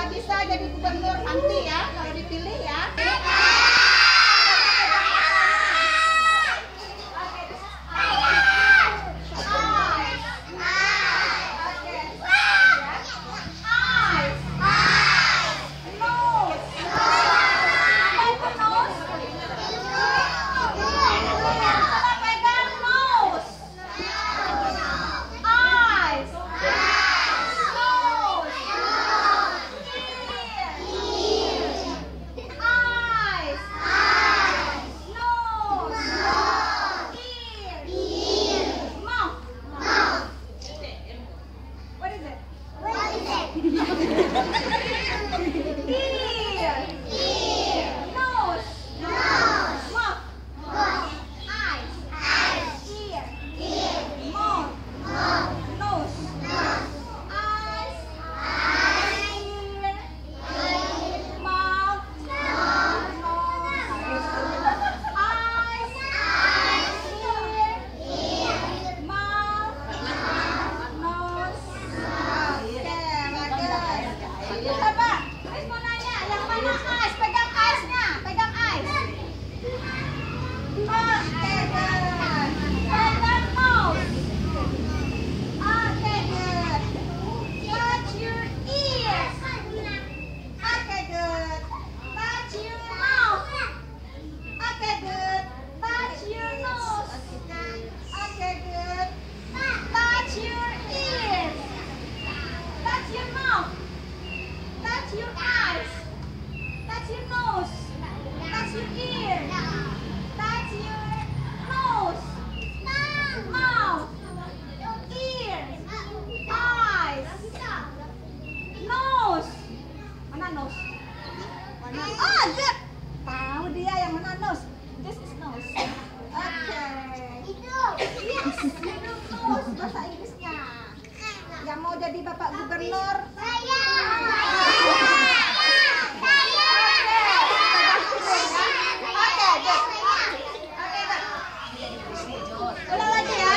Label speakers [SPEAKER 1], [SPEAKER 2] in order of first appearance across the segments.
[SPEAKER 1] bisa jadi gubernur nanti ya, kalau dipilih ya. Bahasa Inggrisnya. Yang mau jadi Bapak Gubernur? Saya. Ulang lagi ya.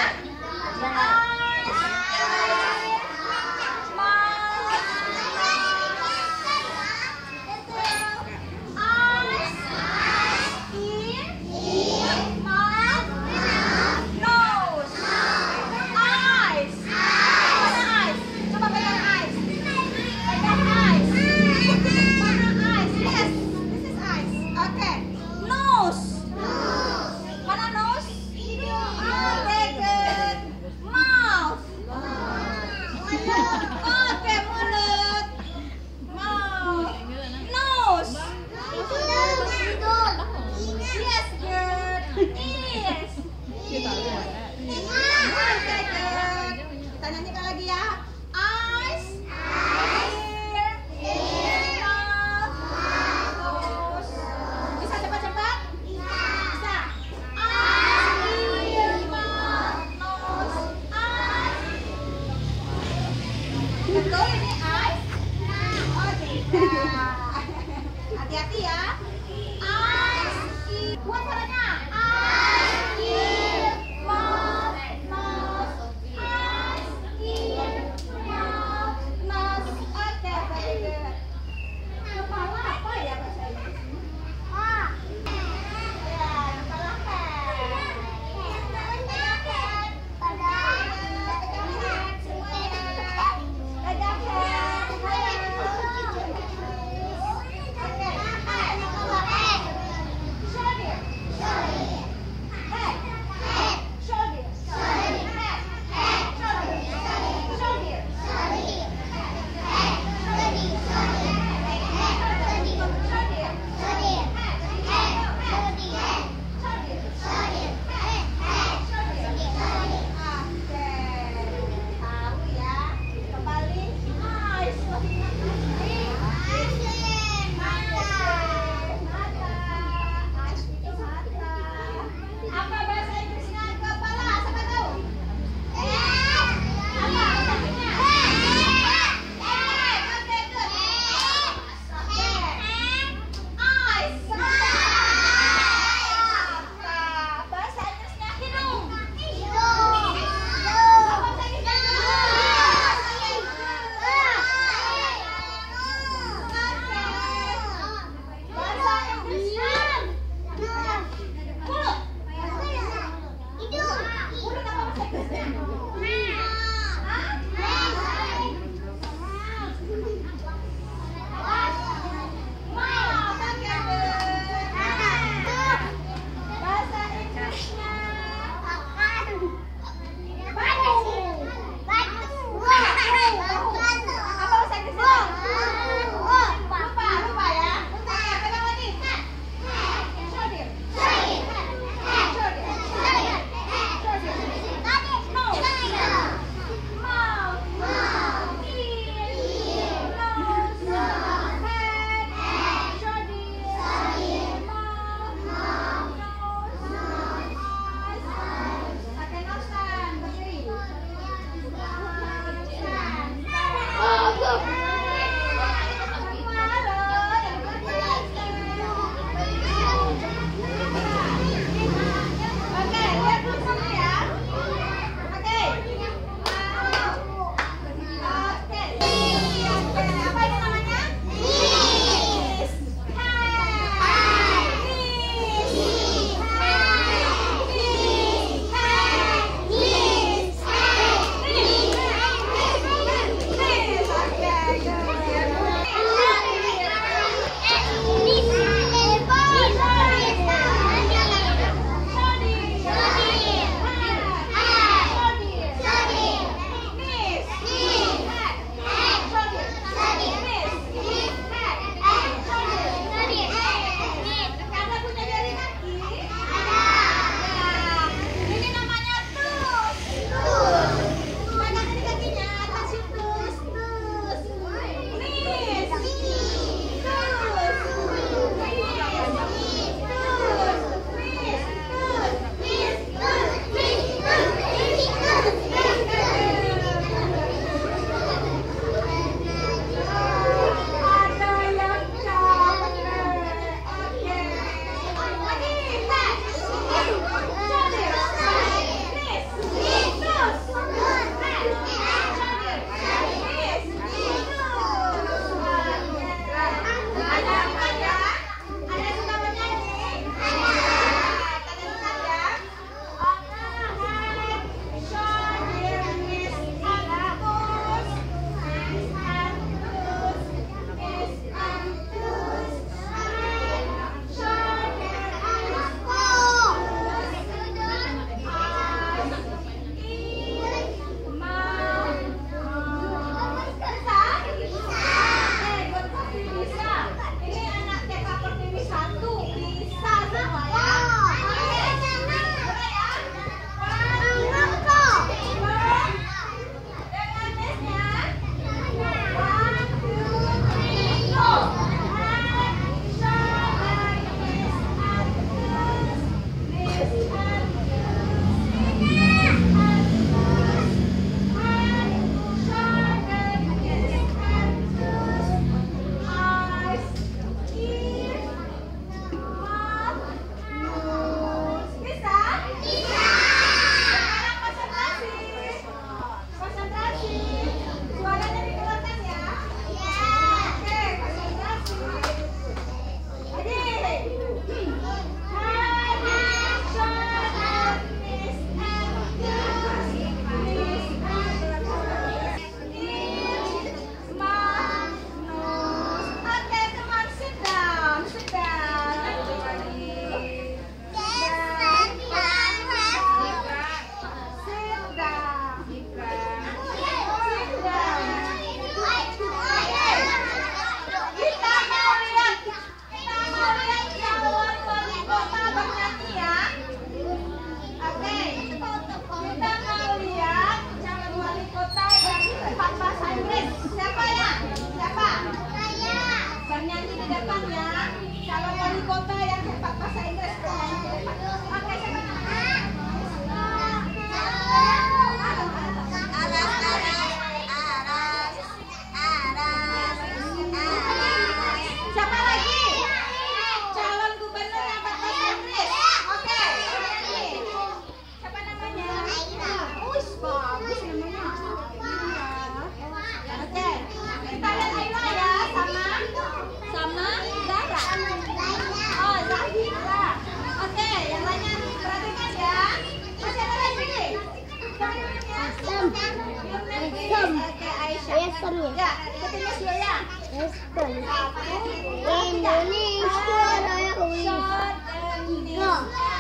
[SPEAKER 2] Estannya.
[SPEAKER 1] Ya, ikutin Miss Yoya.
[SPEAKER 2] Estan. Indonesia Raya.
[SPEAKER 1] Short and Miss.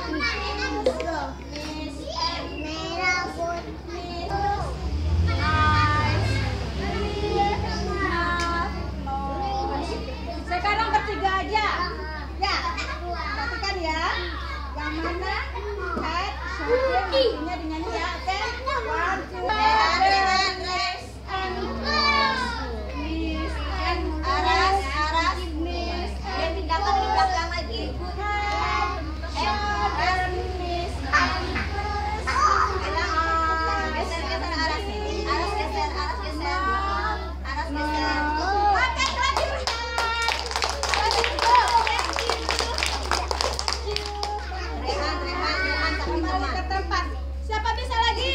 [SPEAKER 2] Merah putih.
[SPEAKER 1] Sekarang bertiga aja. Ya, perhatikan ya. Yang mana? Head, shoulder, nantinya dinyanyi ya. Oke. 1, 2, 3. Miss and aras, miss and tinggalkan di belakang lagi. Shoulder, miss and geser aras, geser. Oke, lanjut. Rehan, kembali ke tempat. Siapa bisa lagi?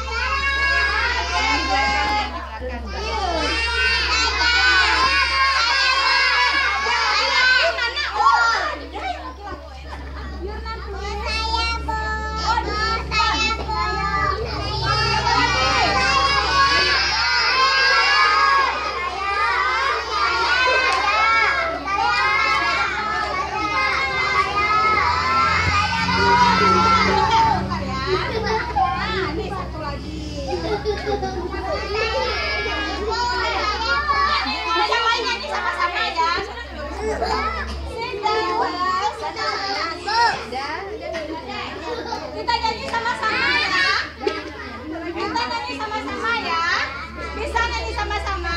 [SPEAKER 1] Kita nyanyi sama-sama ya. Kita nyanyi sama-sama ya. Bisa nyanyi sama-sama.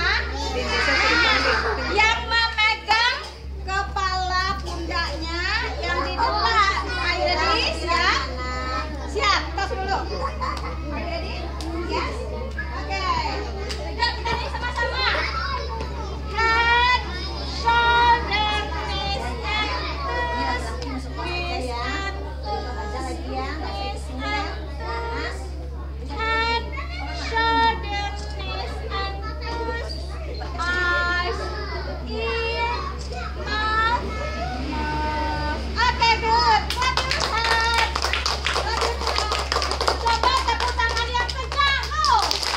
[SPEAKER 1] Yang memegang kepala pundaknya yang di depan. Are you ready? Siap? Siap. Tos dulu. Are you ready? Yes. Oke. Kita nyanyi sama-sama. Head, shoulder, knees, and toes. Knees and toes. Knees and toes. Head, shoulder, knees and toes. Eyes, ear, mouth, nose. Oke, good. Clap your hands. Coba tepuk tangan yang kencang. Go.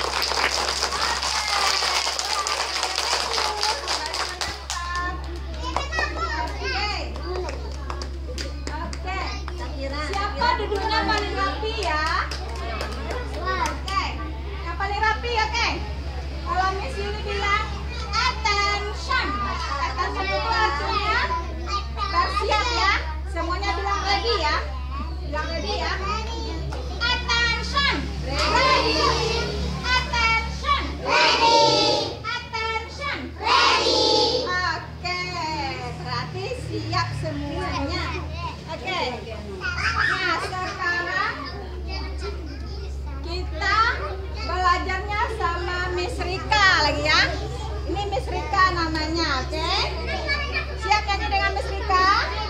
[SPEAKER 1] Oke. Siapa duduknya paling rapi ya? Oke. Yang paling rapi, oke. Kalau Miss Yuni bilang attention. Attention itu artinya bersiap ya. Semuanya bilang ready ya. Bilang ready ya. Attention. Ready. Attention. Ready. Attention. Ready. Oke. Berarti siap semuanya. Oke. Nah, sekarang kita belajarnya sama Miss Rika lagi ya. Ini Miss Rika namanya, oke? Siap nyanyi dengan Miss Rika?